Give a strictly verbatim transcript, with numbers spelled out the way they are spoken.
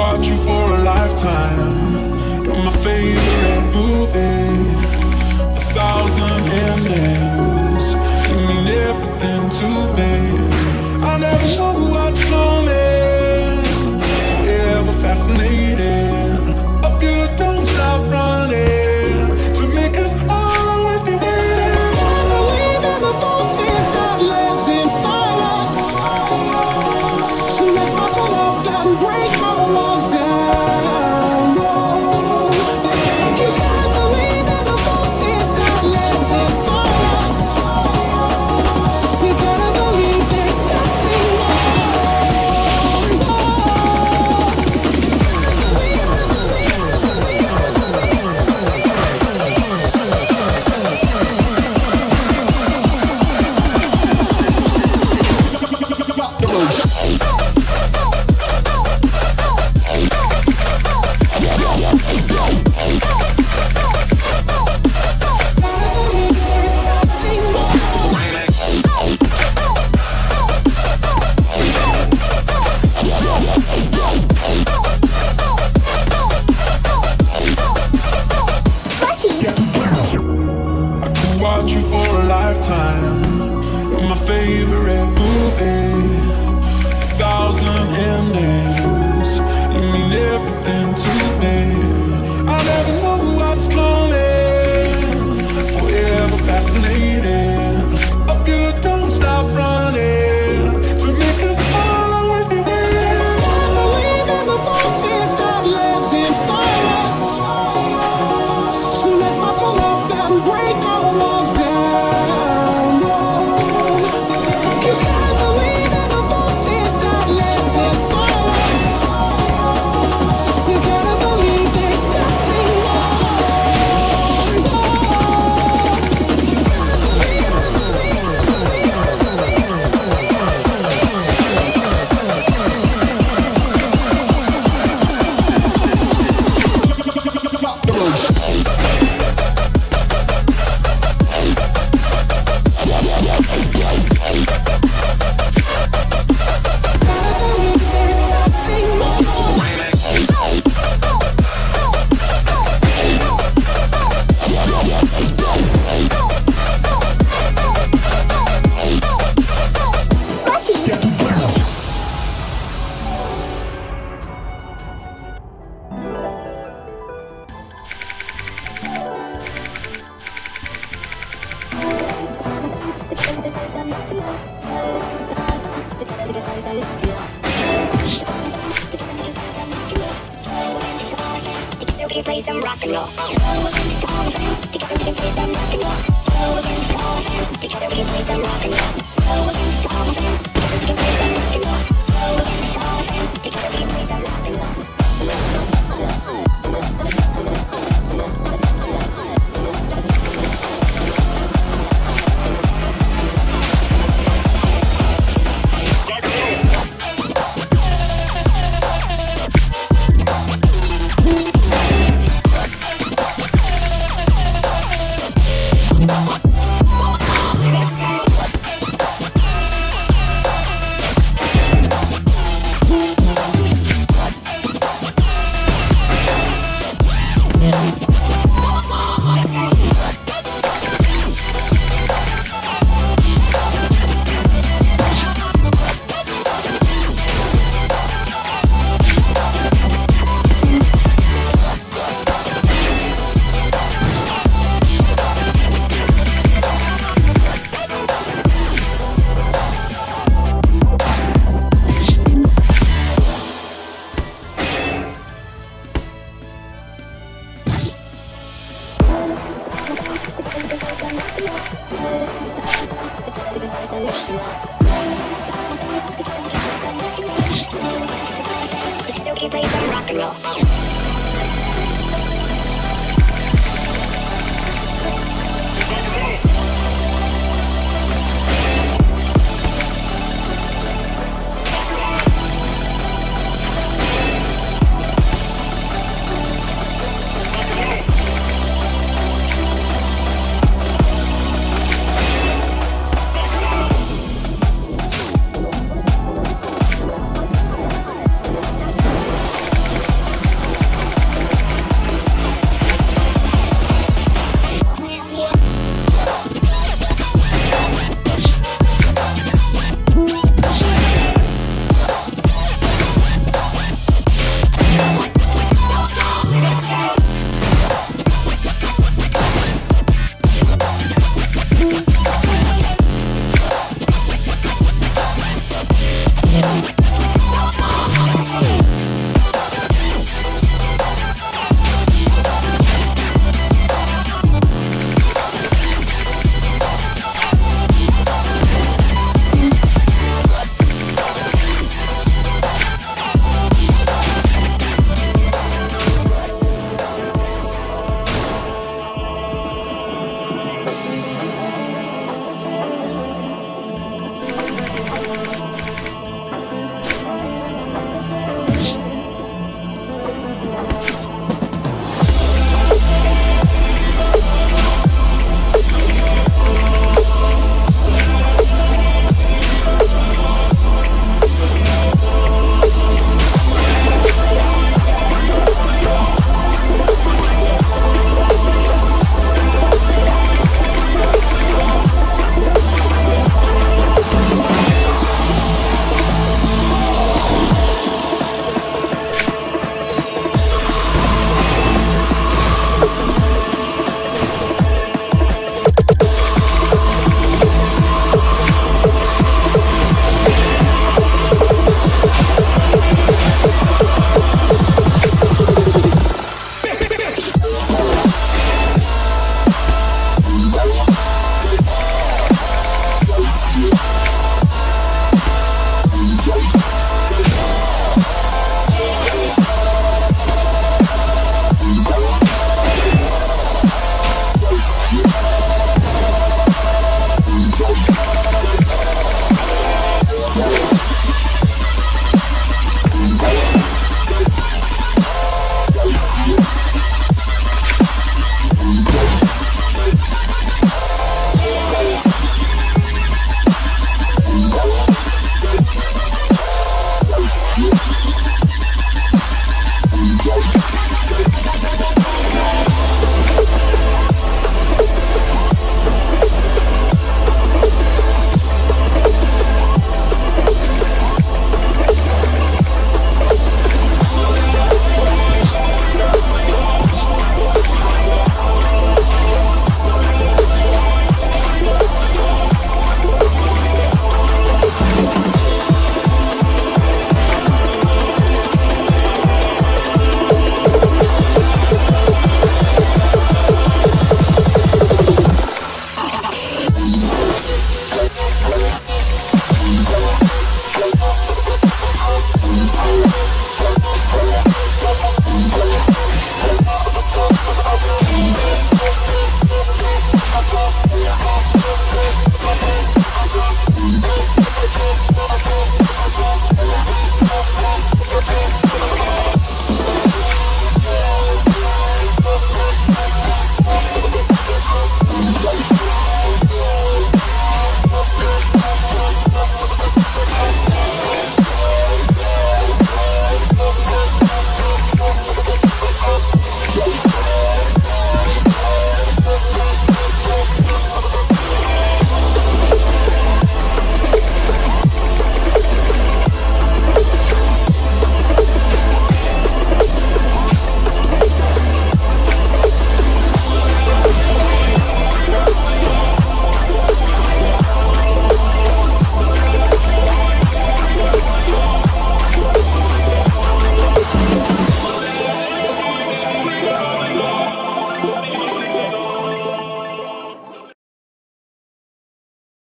watch you for a lifetime. You're my favorite movie. A thousand endings, you mean everything to me. I never know what's coming. Forever fascinated. Hope you don't stop running to make us all always be waiting. Believe in the forces that lives inside us. So let's buckle up and break our walls down. You gotta believe in the forces that lives inside us. You gotta believe there's something more. Watch you for a lifetime. You're my favorite movie. A thousand endings, you mean everything to me. I never know what's coming. Forever fascinated. Hope you don't stop running to make us all always be waiting. Believe in the forces that lives inside us. So let's buckle up and break our walls down. You gotta believe in the forces that lives inside us. You gotta believe there's something play some rock and roll. Together we can play some rock and roll. Together we can play some rock and roll. Together we can play some rock and roll. Together we can play some rock and roll. We can play some rock and roll. We'll be right back.